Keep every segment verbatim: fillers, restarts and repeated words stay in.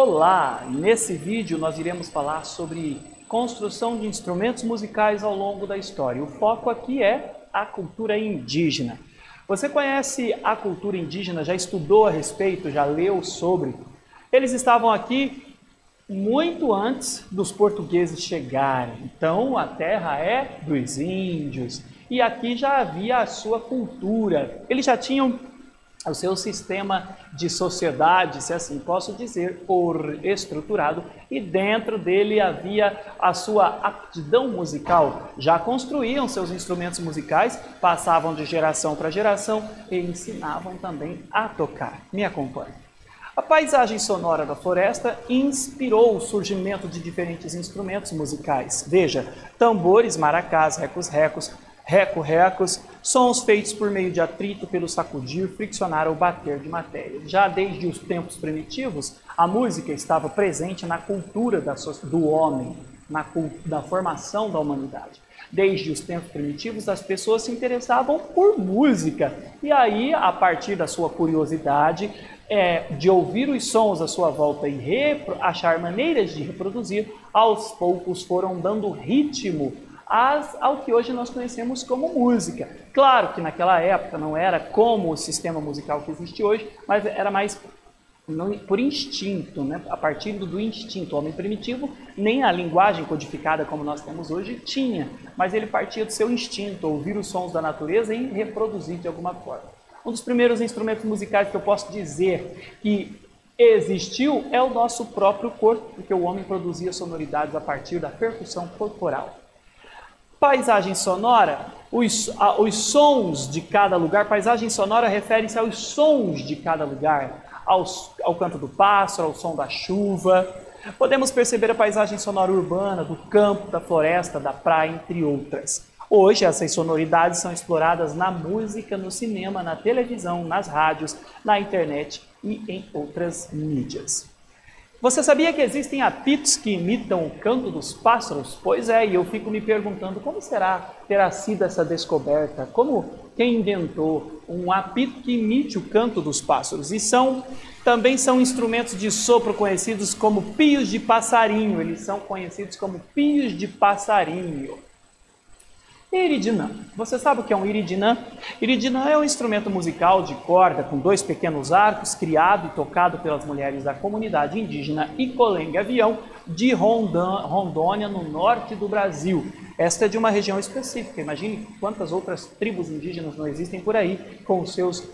Olá! Nesse vídeo nós iremos falar sobre construção de instrumentos musicais ao longo da história. O foco aqui é a cultura indígena. Você conhece a cultura indígena? Já estudou a respeito? Já leu sobre? Eles estavam aqui muito antes dos portugueses chegarem. Então a terra é dos índios e aqui já havia a sua cultura. Eles já tinham o seu sistema de sociedade, se assim posso dizer, por estruturado, e dentro dele havia a sua aptidão musical. Já construíam seus instrumentos musicais, passavam de geração para geração e ensinavam também a tocar. Me acompanhe. A paisagem sonora da floresta inspirou o surgimento de diferentes instrumentos musicais. Veja, tambores, maracás, recos-recos, reco-recos, sons feitos por meio de atrito pelo sacudir, friccionar ou bater de matéria. Já desde os tempos primitivos, a música estava presente na cultura da, do homem, na, na formação da humanidade. Desde os tempos primitivos, as pessoas se interessavam por música. E aí, a partir da sua curiosidade, é, de ouvir os sons à sua volta e achar maneiras de reproduzir, aos poucos foram dando ritmo As, ao que hoje nós conhecemos como música. Claro que naquela época não era como o sistema musical que existe hoje, mas era mais não, por instinto, né? A partir do instinto. O homem primitivo, nem a linguagem codificada como nós temos hoje tinha, mas ele partia do seu instinto, ouvir os sons da natureza e reproduzir de alguma forma. Um dos primeiros instrumentos musicais que eu posso dizer que existiu é o nosso próprio corpo, porque o homem produzia sonoridades a partir da percussão corporal. Paisagem sonora, os, a, os sons de cada lugar. Paisagem sonora refere-se aos sons de cada lugar, aos, ao canto do pássaro, ao som da chuva. Podemos perceber a paisagem sonora urbana, do campo, da floresta, da praia, entre outras. Hoje, essas sonoridades são exploradas na música, no cinema, na televisão, nas rádios, na internet e em outras mídias. Você sabia que existem apitos que imitam o canto dos pássaros? Pois é, e eu fico me perguntando como será terá sido essa descoberta? Como quem inventou um apito que imite o canto dos pássaros? E são, também são instrumentos de sopro conhecidos como pios de passarinho. Eles são conhecidos como pios de passarinho. Iridinã. Você sabe o que é um iridinã? Iridinã é um instrumento musical de corda com dois pequenos arcos, criado e tocado pelas mulheres da comunidade indígena Icolém-Gavião de Rondônia, no norte do Brasil. Esta é de uma região específica. Imagine quantas outras tribos indígenas não existem por aí com os seus,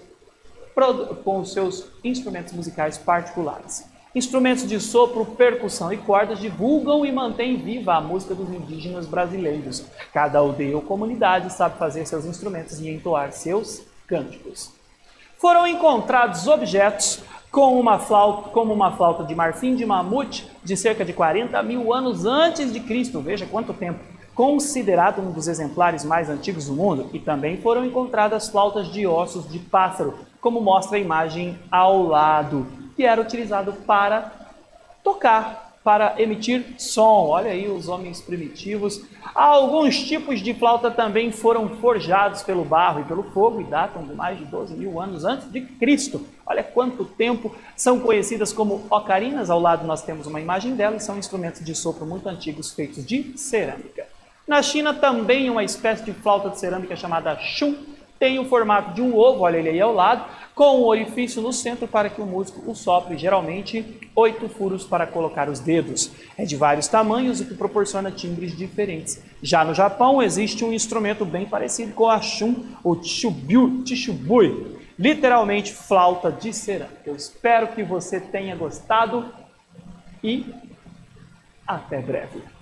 com os seus instrumentos musicais particulares. Instrumentos de sopro, percussão e cordas divulgam e mantêm viva a música dos indígenas brasileiros. Cada aldeia ou comunidade sabe fazer seus instrumentos e entoar seus cânticos. Foram encontrados objetos com uma flauta, como uma flauta de marfim de mamute de cerca de quarenta mil anos antes de Cristo. Veja quanto tempo! Considerado um dos exemplares mais antigos do mundo, e também foram encontradas flautas de ossos de pássaro, como mostra a imagem ao lado, que era utilizado para tocar, para emitir som. Olha aí os homens primitivos. Alguns tipos de flauta também foram forjados pelo barro e pelo fogo e datam de mais de doze mil anos antes de Cristo. Olha quanto tempo! São conhecidas como ocarinas. Ao lado nós temos uma imagem delas, são instrumentos de sopro muito antigos feitos de cerâmica. Na China também uma espécie de flauta de cerâmica chamada chun tem o formato de um ovo, olha ele aí ao lado, com um orifício no centro para que o músico o sopre, geralmente oito furos para colocar os dedos. É de vários tamanhos, o que proporciona timbres diferentes. Já no Japão existe um instrumento bem parecido com a chun, o chubyu, chichubui, literalmente flauta de cerâmica. Eu espero que você tenha gostado e até breve.